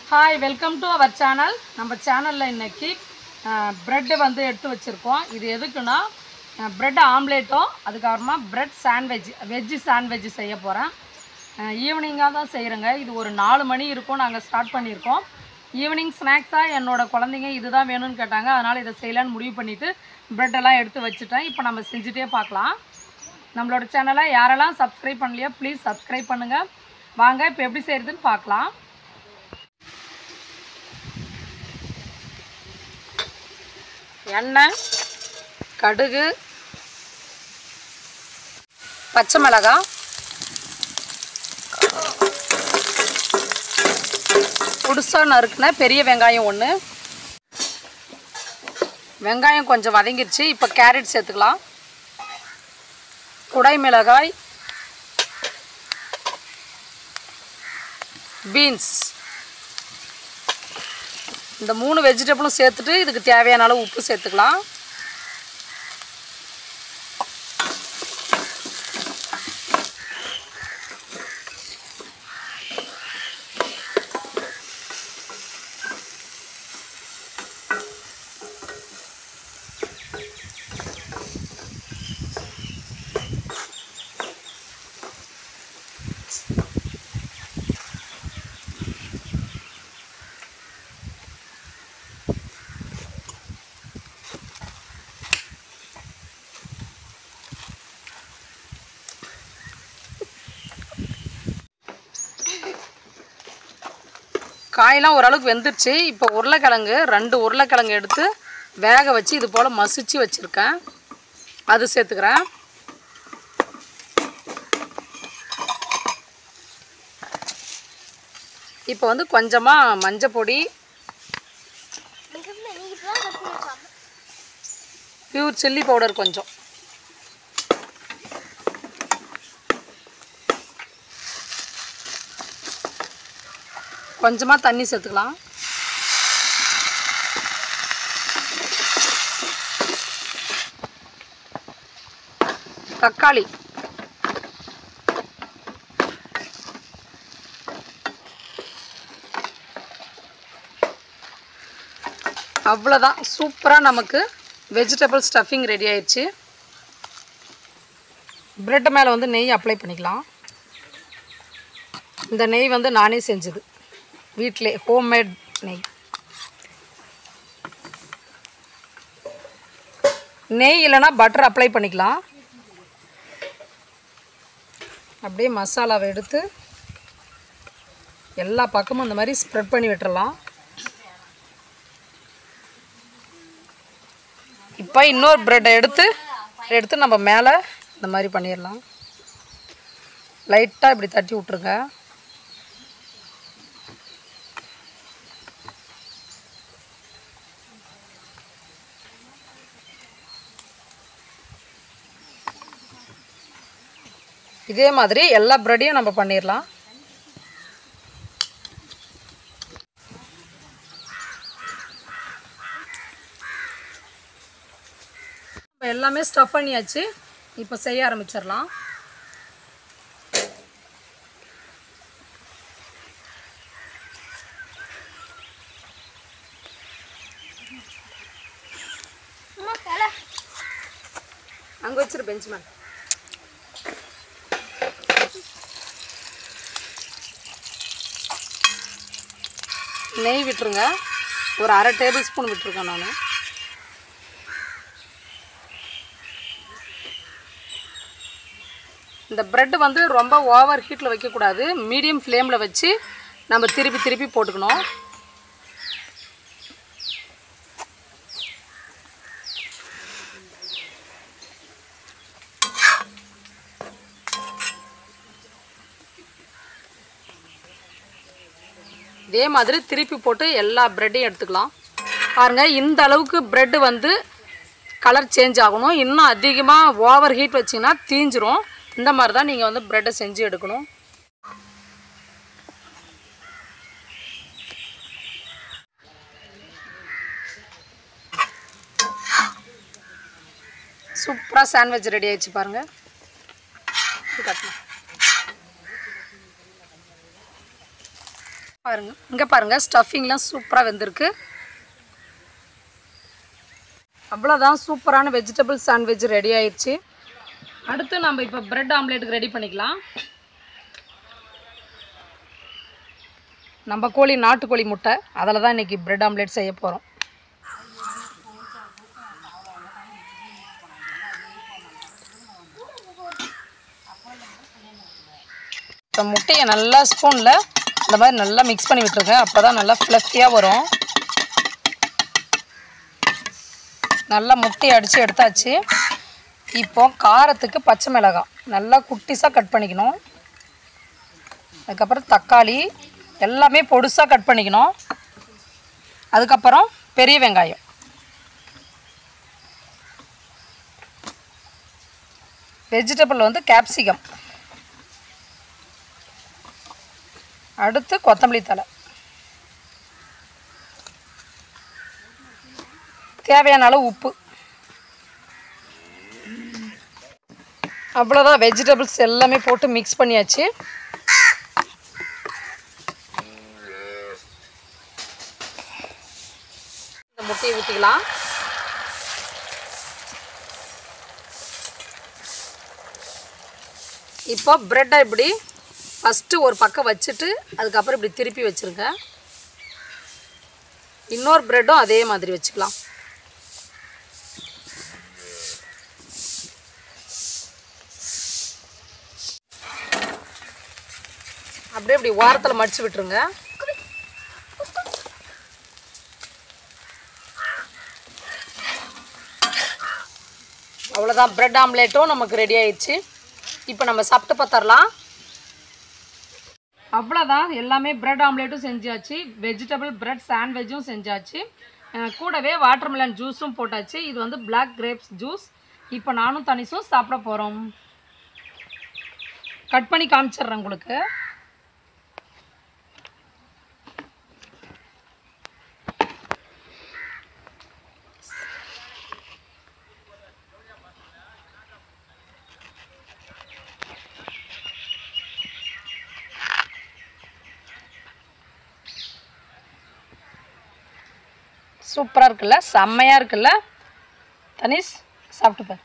Hi, welcome to our channel. நம்ம சேனல்ல இன்னைக்கு பிரெட் வந்து எடுத்து வச்சிருக்கோம். இது எதுக்குன்னா பிரெட் ஆம்லெட்டோ அதுக்கு அப்புறமா பிரெட் சாண்ட்விச் வெஜ் சாண்ட்விச் செய்ய போறேன். ஈவினிங்கா தான் செய்றேங்க. இது ஒரு 4 மணி இருக்கும் நாங்க ஸ்டார்ட் பண்ணியிருக்கோம். ஈவினிங் ஸ்நாக்ஸா என்னோட குழந்தைங்க இதுதான் வேணும்னு கேட்டாங்க. அதனால இத செய்யலாம்னு முடிவு பண்ணிட்டு பிரெட் எல்லாம் எடுத்து வச்சிட்டேன். இப்போ நம்ம செஞ்சிட்டே பார்க்கலாம். நம்மளோட சேனலை யாரெல்லாம் சப்ஸ்கிரைப் பண்ணலையோ ப்ளீஸ் சப்ஸ்கிரைப் பண்ணுங்க. வாங்க இப்போ எப்படி செய்யறதுன்னு பார்க்கலாம். எண்ணெய், கடுகு, பச்சை மிளகாய், புதுசா நறுக்குன பெரிய வெங்காயம் 1. வெங்காயம் கொஞ்சம் வதங்கிருச்சு. இப்போ கேரட் சேர்த்துக்கலாம். குடை மிளகாய், பீன்ஸ், இந்த 3 வெஜிடபிளும் சேர்த்துட்டு இதுக்கு தேவையான அளவு உப்பு சேர்த்துக்கலாம். காயெல்லாம் ஓரளவுக்கு வெந்துருச்சு. இப்போ உருளைக்கிழங்கு 2 உருளைக்கிழங்கு எடுத்து வேக வச்சு இது போல் மசிச்சு வச்சுருக்கேன். அது சேர்த்துக்கிறேன். இப்போ வந்து கொஞ்சமாக மஞ்சள் பொடி, பியூர் சில்லி பவுடர் கொஞ்சம், கொஞ்சமாக தண்ணி சேர்த்துக்கலாம். தக்காளி, அவ்வளோதான். சூப்பராக நமக்கு வெஜிடபிள் ஸ்டஃபிங் ரெடி ஆயிடுச்சு. பிரெட் மேலே வந்து நெய் அப்ளை பண்ணிக்கலாம். இந்த நெய் வந்து நானே செஞ்சது, வீட்டிலே ஹோம்மேட் நெய். நெய் இல்லைன்னா பட்டர் அப்ளை பண்ணிக்கலாம். அப்படியே மசாலாவை எடுத்து எல்லா பக்கமும் இந்த மாதிரி ஸ்ப்ரெட் பண்ணி விட்டுறலாம். இப்போ இன்னொரு பிரெட்டை எடுத்து நம்ம மேலே இந்த மாதிரி பண்ணிடலாம். லைட்டாக இப்படி தட்டி விட்ருங்க. இதே மாதிரி எல்லா பிரெட்டையும் நம்ம பண்ணிடலாம். எல்லாமே ஸ்டஃப் பண்ணியாச்சு. இப்போ செய்ய ஆரம்பிச்சிடலாம். அங்கே வச்சிரு பெஞ்ச் மேன். நெய் விட்டுருங்க. ஒரு 1/2 டேபிள் ஸ்பூன் விட்டுருக்கேன் நான். இந்த பிரெட் வந்து ரொம்ப ஓவர் ஹீட்டில் வைக்கக்கூடாது. மீடியம் ஃப்ளேமில் வச்சு நம்ம திருப்பி போட்டுக்கணும். இதே மாதிரி திருப்பி போட்டு எல்லா பிரெட்டையும் எடுத்துக்கலாம். பாருங்கள், இந்த அளவுக்கு பிரெட் வந்து கலர் சேஞ்ச் ஆகணும். இன்னும் அதிகமாக ஓவர் ஹீட் வச்சிங்கன்னா தீஞ்சிரும். இந்த மாதிரி தான் நீங்கள் வந்து பிரெட்டை செஞ்சு எடுக்கணும். சூப்பராக சாண்ட்விச் ரெடி ஆயிடுச்சு பாருங்கள். கட்டணும். பாருங்கள், இங்கே பாருங்கள், ஸ்டஃபிங்லாம் சூப்பராக வெந்திருக்கு. அவ்வளோதான், சூப்பரான வெஜிடபிள் சாண்ட்விச் ரெடி ஆயிடுச்சு. அடுத்து நம்ம இப்போ பிரெட் ஆம்லேட்டுக்கு ரெடி பண்ணிக்கலாம். நம்ம கோழி நாட்டுக்கோழி முட்டை, அதில் தான் இன்றைக்கி பிரெட் ஆம்லேட் செய்ய போகிறோம். இப்போ முட்டையை நல்லா ஸ்பூனில் இந்த மாதிரி நல்லா மிக்ஸ் பண்ணி விட்டுருங்க. அப்போ தான் நல்லா ஃப்ளஃபியாக வரும். நல்லா முட்டையை அடித்து எடுத்தாச்சு. இப்போ காரத்துக்கு பச்சை மிளகாய் நல்லா குட்டிஸாக கட் பண்ணிக்கணும். அதுக்கப்புறம் தக்காளி எல்லாமே பொடுசாக கட் பண்ணிக்கணும். அதுக்கப்புறம் பெரிய வெங்காயம், வெஜிடபிள் வந்து கேப்சிகம், அடுத்து கொத்தமல்லி தழை, தேவையான அளவு உப்பு. அவ்வளோதான், வெஜிடபிள்ஸ் எல்லாமே போட்டு மிக்ஸ் பண்ணியாச்சு. இந்த முட்டையை ஊற்றிக்கலாம். இப்போ ப்ரெட்டை இப்படி ஃபஸ்ட்டு ஒரு பக்கம் வச்சுட்டு அதுக்கப்புறம் இப்படி திருப்பி வச்சுருங்க. இன்னொரு ப்ரெட்டும் அதே மாதிரி வச்சுக்கலாம். அப்படியே இப்படி ஓரத்தில் மடித்து விட்டுருங்க. அவ்வளோதான், ப்ரெட் ஆம்லேட்டும் நமக்கு ரெடி ஆயிடுச்சு. இப்போ நம்ம சாப்பிட்டு பார்த்துடலாம். அவ்வளோதான், எல்லாமே ப்ரெட் ஆம்லேட்டும் செஞ்சாச்சு, வெஜிடபிள் ப்ரெட் சாண்ட்விச்சும் செஞ்சாச்சு, கூடவே வாட்டர்மெலன் ஜூஸும் போட்டாச்சு. இது வந்து பிளாக் கிரேப்ஸ் ஜூஸ். இப்போ நானும் தனிசும் சாப்பிட போகிறோம். கட் பண்ணி காமிச்சிட்றேன் உங்களுக்கு. சூப்பராக இருக்குல்ல, செம்மையாக இருக்குல்ல தனிஷ், சாப்பிட்டு பாரு.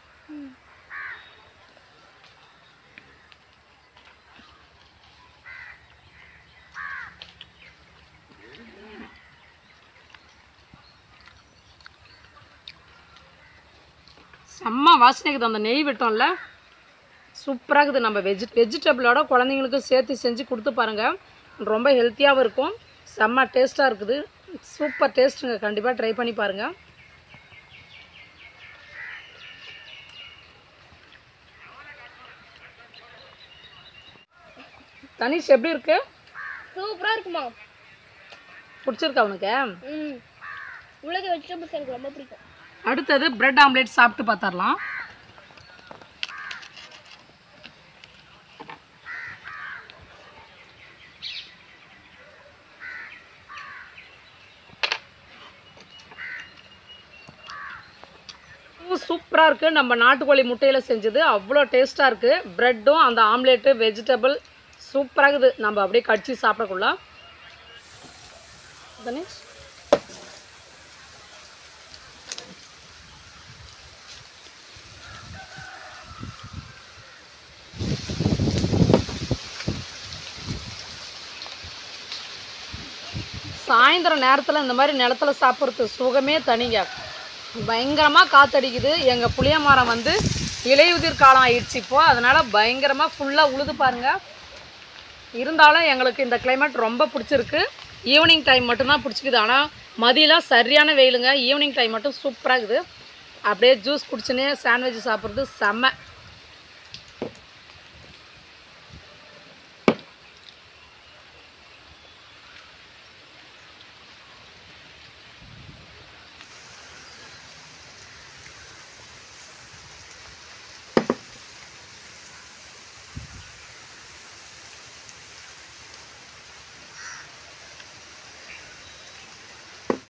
செம்ம வாசனைக்குது, அந்த நெய் விட்டோம்ல, சூப்பராக இருக்குது. நம்ம வெஜிடபிளோட குழந்தைங்களுக்கு சேர்த்து செஞ்சு கொடுத்து பாருங்கள், ரொம்ப ஹெல்த்தியாகவும் இருக்கும், செம்ம டேஸ்ட்டாக இருக்குது. சூப்பர் டேஸ்ட்டுங்க, கண்டிப்பாக ட்ரை பண்ணி பாருங்கள். தனிஷ் எப்படி இருக்கு? சூப்பராக இருக்குமா? பிடிச்சிருக்கா உனக்கு? உலக வெஜிடபிள்ஸ் எனக்கு ரொம்ப பிடிக்கும். அடுத்தது பிரெட் ஆம்லேட் சாப்பிட்டு பார்த்துடலாம். சூப்பராக இருக்குது. நம்ம நாட்டுக்கோழி முட்டையில் செஞ்சது அவ்வளோ டேஸ்ட்டாக இருக்குது. ப்ரெட்டும் அந்த ஆம்லேட்டு வெஜிடபிள் சூப்பராக இருக்குது. நம்ம அப்படியே கடிச்சு சாப்பிடக்குள்ள கணேஷ் சாயந்தரம் நேரத்தில் இந்த மாதிரி நிலத்துல சாப்பிட்றது சுகமே தனிங்க. பயங்கரமாக காற்றடிக்குது. எங்கள் புளிய மரம் வந்து இலையுதிர் காலம் ஆயிடுச்சு இப்போது, அதனால் பயங்கரமாக ஃபுல்லாக உழுது பாருங்கள். இருந்தாலும் எங்களுக்கு இந்த கிளைமேட் ரொம்ப பிடிச்சிருக்கு. ஈவினிங் டைம் மட்டும்தான் பிடிச்சிக்குது, ஆனால் மதியெலாம் சரியான வெயிலுங்க. ஈவினிங் டைம் மட்டும் சூப்பராக இருக்குது. அப்படியே ஜூஸ் குடிச்சுன்னே சாண்ட்விச் சாப்பிட்றது செம்ம.